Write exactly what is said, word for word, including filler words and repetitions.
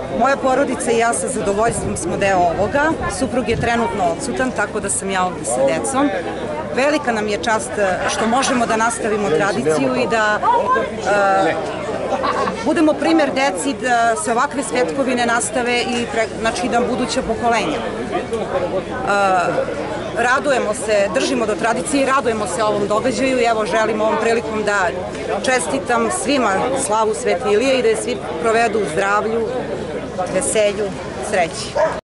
Moja porodica i ja sa zadovoljstvom smo deo ovoga. Suprug je trenutno odsutan, tako da sam ja ovde sa decom. Velika nam je čast što možemo da nastavimo tradiciju i da uh, budemo primer deci da se ovakve svetkovine nastave i pre, znači da buduća pokolenja. Uh, radujemo se, držimo do tradicije i radujemo se ovom događaju i evo želim ovom prilikom da čestitam svima slavu Svete Ilije i da je svi provedu u zdravlju, veselju, sreći.